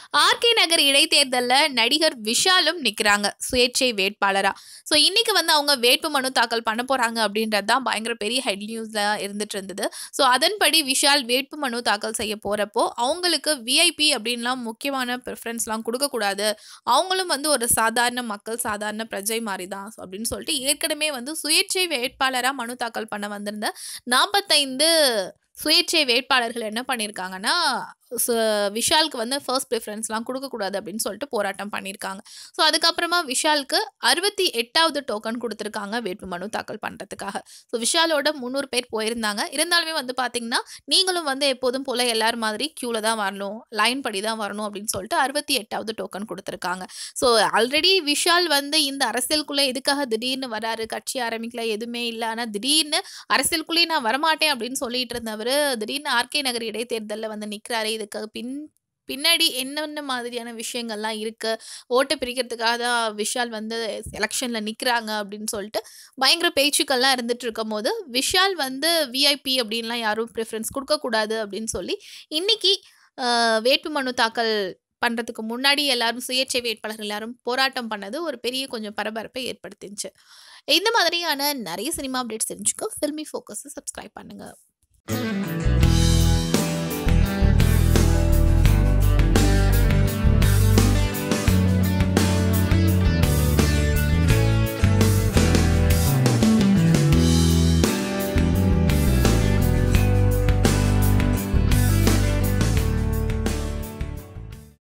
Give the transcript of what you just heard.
RK நகர் இடைத்தேர்தல்ல நடிகர் விஷாலும் நிக்கிறாங்க சுயேட்சை வேட்பாளரா. ஸோ இன்னைக்கு வந்து அவங்க வேட்பு மனு தாக்கல் பண்ண போறாங்க அப்படின்றது தான் பயங்கர பெரிய ஹெட் நியூஸ்ல இருந்துட்டு இருந்தது. ஸோ அதன்படி விஷால் வேட்பு மனு தாக்கல் செய்ய போறப்போ அவங்களுக்கு விஐபி அப்படின்லாம் முக்கியமான ப்ரிஃபரன்ஸ்லாம் கொடுக்கக்கூடாது. அவங்களும் வந்து ஒரு சாதாரண மக்கள், சாதாரண பிரஜை மாதிரி தான் அப்படின்னு சொல்லிட்டு ஏற்கனவே வந்து சுயேட்சை வேட்பாளரா மனு தாக்கல் பண்ண வந்திருந்த 45 சுயேட்சை வேட்பாளர்கள் என்ன பண்ணியிருக்காங்கன்னா, சு விஷாலுக்கு வந்து ஃபர்ஸ்ட் ப்ரிஃபரன்ஸ்லாம் குடுக்கக்கூடாது அப்படின்னு சொல்லிட்டு போராட்டம் பண்ணியிருக்காங்க. ஸோ அதுக்கப்புறமா விஷாலுக்கு 68வது டோக்கன் குடுத்துருக்காங்க வேட்புமனு தாக்கல் பண்றதுக்காக. ஸோ விஷாலோட 300 பேர் போயிருந்தாங்க. இருந்தாலுமே வந்து பார்த்தீங்கன்னா, நீங்களும் வந்து எப்போதும் போல எல்லார் மாதிரி கியூல தான் வரணும், லைன் படி தான் வரணும் அப்படின்னு சொல்லிட்டு 68வது டோக்கன் குடுத்துருக்காங்க. ஸோ ஆல்ரெடி விஷால் வந்து இந்த அரசியலுக்குள்ள எதுக்காக திடீர்னு வராரு, கட்சி ஆரம்பிக்கல, எதுவுமே இல்ல. ஆனா திடீர்னு அரசியலுக்குள்ளேயே நான் வரமாட்டேன் அப்படின்னு சொல்லிட்டு இருந்தவரு, திடீர்னு ஆர்கே நகர் இடைத்தேர்தல்ல வந்து நிக்கிறாரு. இதுக்கு பின்னாடி என்னென்ன மாதிரியான விஷயங்கள்லாம் இருக்கு, ஓட்ட பிரிக்கிறதுக்காக தான் விஷால் வந்து எலக்ஷன்ல நிக்கிறாங்க அப்படின்னு சொல்லிட்டு பயங்கர பேச்சுக்கள்லாம் இருந்துட்டு இருக்கும்போது, விஷால் வந்து விஐபி அப்படின்லாம் யாரும் ப்ரிஃபரன்ஸ் குடுக்கக்கூடாது அப்படின்னு சொல்லி, இன்னைக்கு வேட்புமனு தாக்கல் பண்றதுக்கு முன்னாடி எல்லாரும் சுயேட்சை வேட்பாளர்கள் எல்லாரும் போராட்டம் பண்ணது ஒரு பெரிய கொஞ்சம் பரபரப்பை ஏற்படுத்திருச்சு. இந்த மாதிரியான நிறைய சினிமா அப்டேட்ஸ் தெரிஞ்சுக்க ஃபில்மி ஃபோக்கஸை சப்ஸ்கிரைப் பண்ணுங்க.